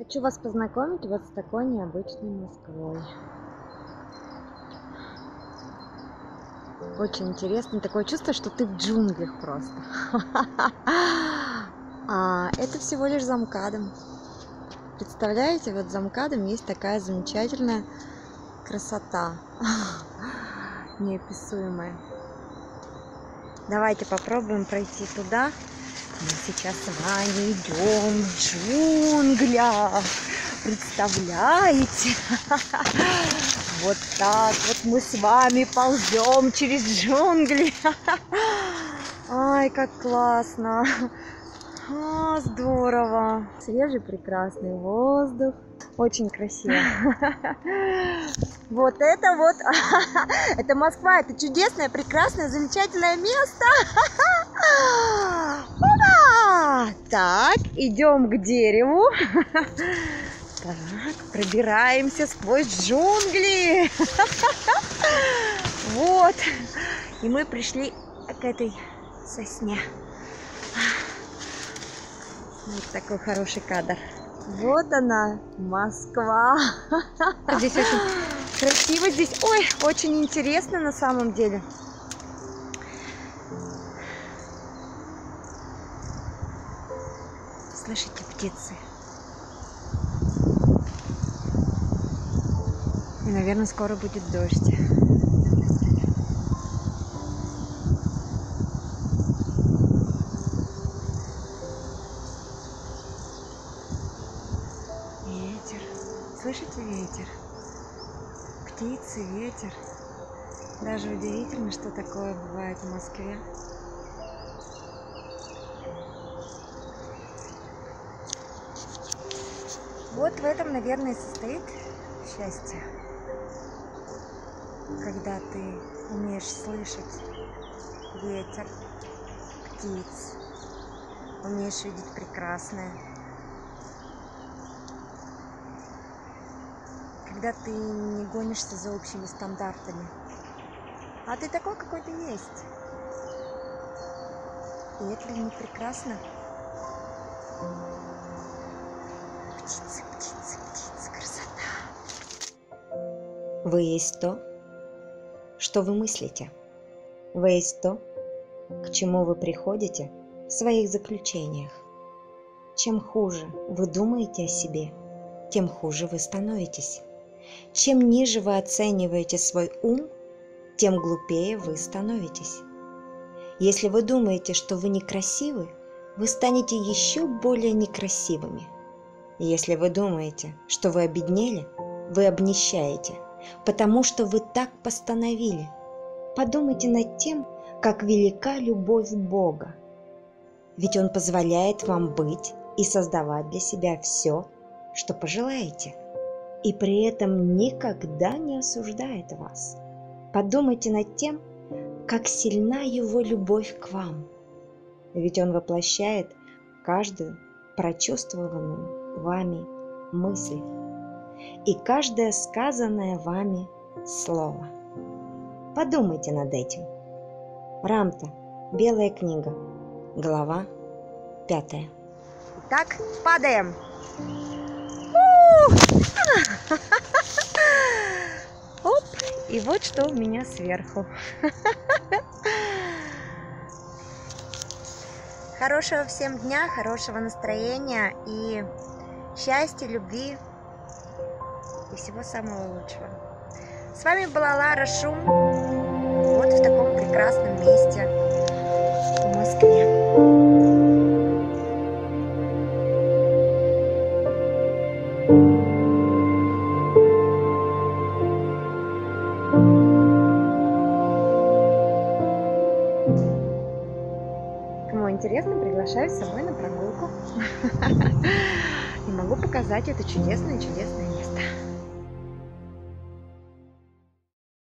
Хочу вас познакомить вот с такой необычной Москвой. Очень интересно. Такое чувство, что ты в джунглях просто. А это всего лишь за МКАДом. Представляете, вот за МКАДом есть такая замечательная красота. Неописуемая. Давайте попробуем пройти туда. Мы сейчас с вами идем в джунглях. Представляете? Вот так вот мы с вами ползем через джунгли. Ай, как классно. Здорово. Свежий, прекрасный воздух. Очень красиво. Вот, это Москва. Это чудесное, прекрасное, замечательное место. Так, идем к дереву. Так, пробираемся сквозь джунгли. Вот. И мы пришли к этой сосне. Вот такой хороший кадр. Вот она, Москва. Здесь очень красиво. Здесь, ой, очень интересно на самом деле. Слышите, птицы? И, наверное, скоро будет дождь. Ветер. Слышите ветер? Птицы, ветер. Даже удивительно, что такое бывает в Москве. Вот в этом, наверное, и состоит счастье. Когда ты умеешь слышать ветер, птиц, умеешь видеть прекрасное. Когда ты не гонишься за общими стандартами, а ты такой, какой ты есть. И это не прекрасно? Птицы, птицы, птицы, красота. Вы есть то, что вы мыслите. Вы есть то, к чему вы приходите в своих заключениях. Чем хуже вы думаете о себе, тем хуже вы становитесь. Чем ниже вы оцениваете свой ум, тем глупее вы становитесь. Если вы думаете, что вы некрасивы, вы станете еще более некрасивыми. Если вы думаете, что вы обеднели, вы обнищаете, потому что вы так постановили. Подумайте над тем, как велика любовь Бога. Ведь Он позволяет вам быть и создавать для себя все, что пожелаете, и при этом никогда не осуждает вас. Подумайте над тем, как сильна Его любовь к вам. Ведь Он воплощает каждую прочувствованную вами мысль и каждое сказанное вами слово. Подумайте над этим. Рамта, Белая книга, глава 5. Итак, падаем. Оп, и вот что у меня сверху. Хорошего всем дня, хорошего настроения и счастья, любви и всего самого лучшего. С вами была Лара Шум. Вот в таком прекрасном месте в Москве. Кому интересно, приглашаю с собой на прогулку. И могу показать это чудесное место.